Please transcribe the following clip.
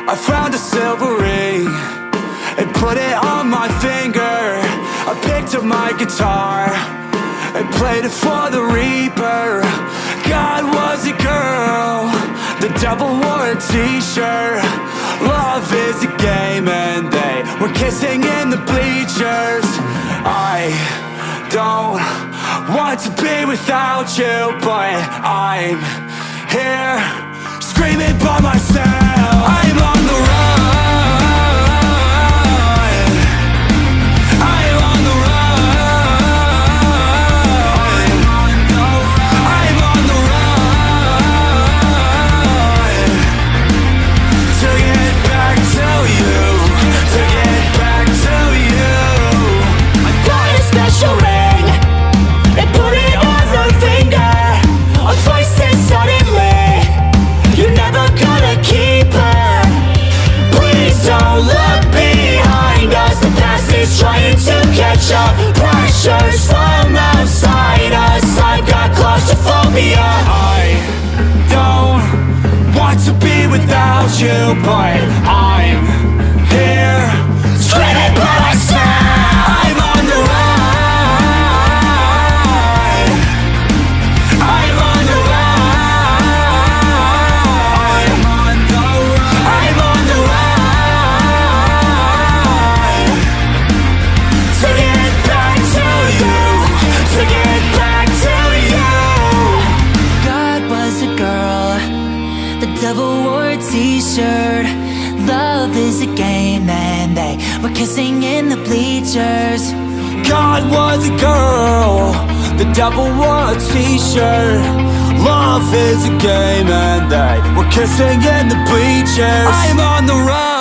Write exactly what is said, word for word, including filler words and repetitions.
I found a silver ring and put it on my finger. I picked up my guitar and played it for the reaper. God was a girl, the devil wore a t-shirt. Love is a game and they were kissing in the bleachers. I don't want to be without you, but I'm here screaming by myself. I'm on the run. I'm on the run. I'm on the run. To get back to you. To get back to you. I got a special ring and put it on her finger. A voice said suddenly, you're never gonna keep her. Please don't look behind us. The past is trying to catch up. Pressures from outside us. I've got claustrophobia. I don't want to be without you, but I'm here screaming by myself. I'm on the run. I'm on the run. I'm on the run. I'm on the run. To get back to you. To get back to you. God was a girl, the devil wore a t-shirt. Love is a game and they were kissing in the bleachers. God was a girl, the devil wore a t-shirt. Love is a game and they were kissing in the bleachers. I'm on the run.